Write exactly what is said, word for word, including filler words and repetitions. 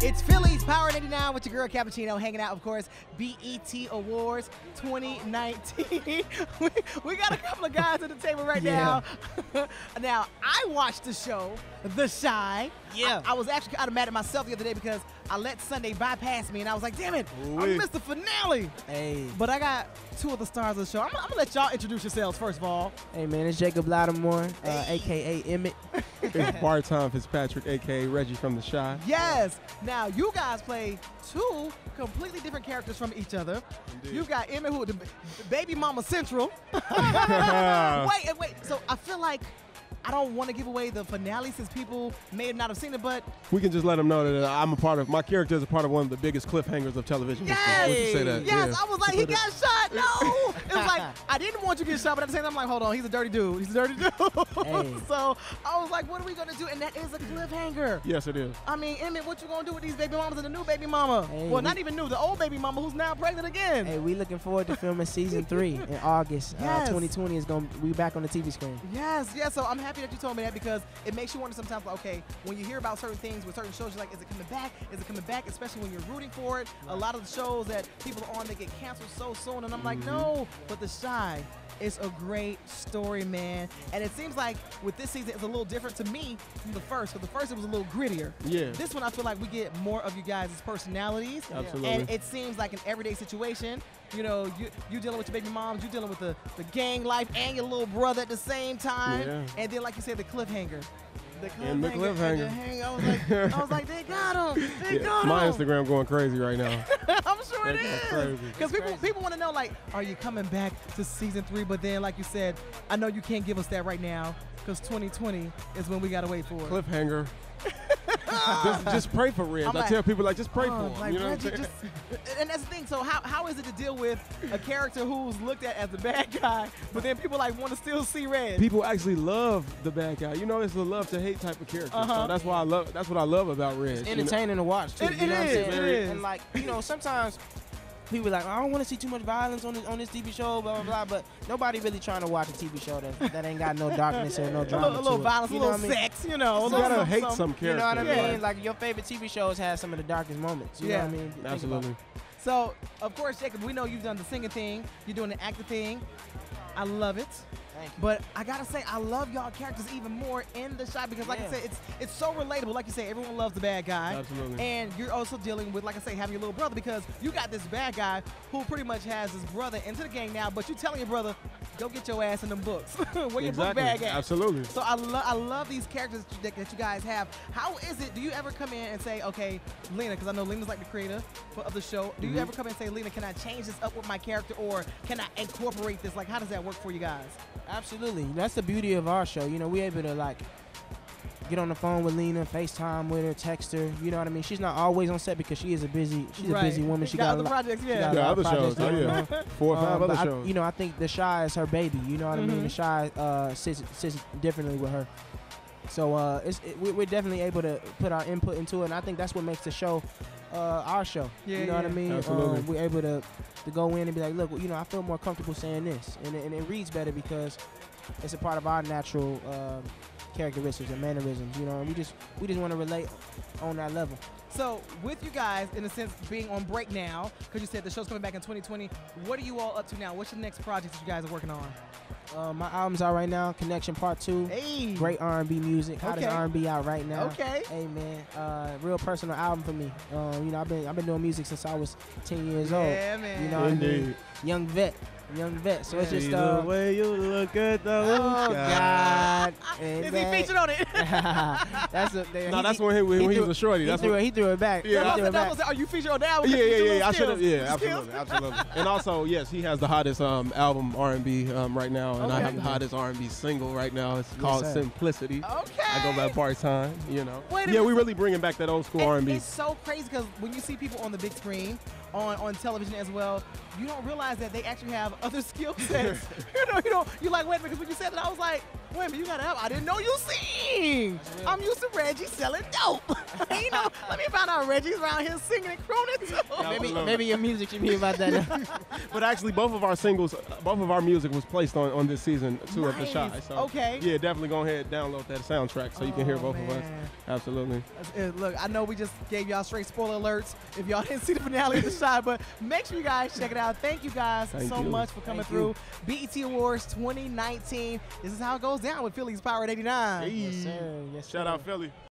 It's Philly's Power eighty-nine with your girl Cappuccino, hanging out, of course, B E T Awards twenty nineteen. we, we got a couple of guys at the table right Yeah. now. Now, I watched the show, The Chi. Yeah. I, I was actually kind of mad at myself the other day because I let Sunday bypass me, and I was like, damn it, I Ooh-wee. missed the finale. Hey, But I got two of the stars of the show. I'm, I'm going to let y'all introduce yourselves, first of all. Hey man, it's Jacob Lattimore, uh, aka Emmett. It's Barton Fitzpatrick, a k a. Reggie from The Chi. Yes. Now, you guys play two completely different characters from each other. Indeed. You got Emmett, who the, the baby mama central. wait, and wait. So I feel like I don't want to give away the finale since people may not have seen it, but We can just let them know that I'm a part of, my character is a part of one of the biggest cliffhangers of television. history. yes, Would you say that? yes. Yeah. I was like, he got shot. No. It was like, I didn't want you to get shot, but at the same time, I'm like, hold on, he's a dirty dude. He's a dirty dude. Hey. So I was like, what are we going to do? And that is a cliffhanger. Yes, it is. I mean, Emmett, what you gonna do with these baby mamas and the new baby mama? Hey, well, we- not even new, the old baby mama who's now pregnant again. Hey, we looking forward to filming season three in August. Yes. Uh, twenty twenty is gonna we back on the T V screen. Yes, yes. So I'm happy that you told me that because it makes you wonder sometimes, like, okay, when you hear about certain things with certain shows, you're like, is it coming back? Is it coming back? Especially when you're rooting for it. A lot of the shows that people are on, they get canceled so soon, and I'm like, no. But The Chi is a great story, man. And it seems like with this season, it's a little different to me from the first. Because the first, it was a little grittier. Yeah. This one, I feel like we get more of you guys' personalities. Absolutely. And it seems like an everyday situation. You know, you you dealing with your baby moms, you dealing with the, the gang life and your little brother at the same time. Yeah. And then, like you said, the cliffhanger. The cliffhanger. And the cliffhanger. the hang- I was like, I was like, they got him. They Yeah, got my him. Instagram going crazy right now. I'm sure it That's is. crazy. Because people people want to know, like, are you coming back to season three? But then, like you said, I know you can't give us that right now because twenty twenty is when we got to wait for it. Cliffhanger. just, just pray for Reg. I'm I like, tell people, like, just pray Oh, for him. like, you know Reggie what I'm saying? just- and that's the thing. So how, how is it to deal with a character who's looked at as the bad guy, but then people like want to still see Reg? People actually love the bad guy. You know, it's a love to hate type of character. Uh-huh. So that's why I love. That's what I love about Reg. It's you know? entertaining to watch too. It- you it know what I'm is, saying? it is. And like you know, sometimes people are like, I don't want to see too much violence on this on this T V show, blah blah blah. But nobody really trying to watch a T V show that, that ain't got no darkness or no a drama. little, a little to it. violence, You a know little what I mean? sex, you know. a You little gotta something, hate something. some You characters. know what I Yeah. mean? Like your favorite T V shows have some of the darkest moments. You Yeah. know what I mean? Think about Absolutely. it. So, of course, Jacob, we know you've done the singing thing. You're doing the acting thing. I love it. Thank you. But I gotta say, I love y'all characters even more in The Chi because, like I Yeah. said, it's it's so relatable. Like you say, everyone loves the bad guy. Absolutely. And you're also dealing with, like I say, having your little brother because you got this bad guy who pretty much has his brother into the gang now, but you telling your brother, go get your ass in them books. Where your book Exactly. bag at? Absolutely. So I love I love these characters that, that you guys have. How is it? Do you ever come in and say, okay, Lena, because I know Lena's like the creator for of the show. Do you ever come in and say, Lena, can I change this up with my character, or can I incorporate this? Like, how does that work for you guys? Absolutely. That's the beauty of our show. You know, we able to like get on the phone with Lena, FaceTime with her, text her. You know what I mean? She's not always on set because she is a busy, she's Right. a busy woman. She Got got, other a lot, projects, she yeah. got a Yeah, lot of other shows. projects Oh, going yeah. on. Four or five Um, other but I- shows. you know, I think the Chi is her baby. You know what I mean? Mhm. The Chi uh, sits, sits differently with her. So uh, it's, it, we- we're definitely able to put our input into it, and I think that's what makes the show uh, our show. Yeah, you know what I yeah. mean? Absolutely. Um, we're able to, to go in and be like, look, you know, I feel more comfortable saying this, and, it- and it reads better because it's a part of our natural um, characteristics and mannerisms. You know, and we just we just want to relate on that level. So, with you guys, in a sense, being on break now, because you said the show's coming back in twenty twenty, what are you all up to now? What's your next project that you guys are working on? Uh, my album's out right now, Connection Part Two. Hey! Great R and B music, hottest Okay. R and B out right now. Okay. Hey man, uh, real personal album for me. Um, you know, I've been I've been doing music since I was ten years old. Yeah, man. You know what I mean? Indeed. Young vet, young vet. So it's Yeah. just See uh, the way you look at the oh God. Is he man. featured on it? that's a, there, No, he- that's when he, when he, threw- was a shorty. He That's threw, what, it, he threw it back. Yeah, he I threw said, it that back. was, are you featured on that? yeah, yeah, yeah, yeah. I Skills. should have. Yeah, Skills. absolutely, absolutely. And also, yes, he has the hottest um, album R and B um, right now, and I Okay. have the hottest R and B single right now. It's called sir. Simplicity. Okay. I go by part time, you know. Wait a Yeah, we minute. really bringing back that old school It- R and B. It's so crazy because when you see people on the big screen, on, on television as well, you don't realize that they actually have other skill sets. you know, you know, you're like, wait a minute, because when you said that, I was like, wait a minute, you got to have, I didn't know you sing. I'm used to Reggie selling dope. you know, let me find on, Reggie's around here singing and crooning too. Maybe, Absolutely. maybe your music should be about that. But actually, both of our singles, both of our music was placed on, on this season too of the Shy. Nice. So Okay. yeah, definitely go ahead and download that soundtrack so you can hear Oh, both of us. man. Absolutely. Uh, Look, I know we just gave y'all straight spoiler alerts if y'all didn't see the finale of The Shy, but make sure you guys check it out. Thank you guys Thank so you. much for coming Thank through. you. B E T Awards twenty nineteen. This is how it goes down with Philly's Power at eighty-nine. Hey. Yes, sir. Yes, Shout sir. out Philly.